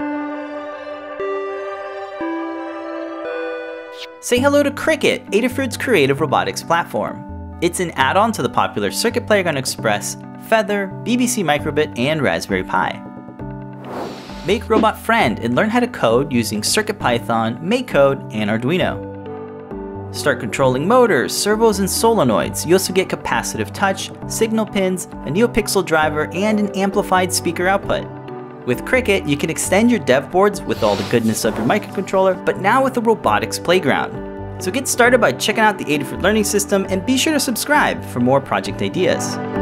Say hello to Cricut, Adafruit's creative robotics platform. It's an add-on to the popular Circuit Playground Express, Feather, BBC Microbit, and Raspberry Pi. Make Robot Friend and learn how to code using CircuitPython, MakeCode, and Arduino. Start controlling motors, servos, and solenoids. You also get capacitive touch, signal pins, a NeoPixel driver, and an amplified speaker output. With Cricut, you can extend your dev boards with all the goodness of your microcontroller, but now with a robotics playground. So get started by checking out the Adafruit Learning System and be sure to subscribe for more project ideas.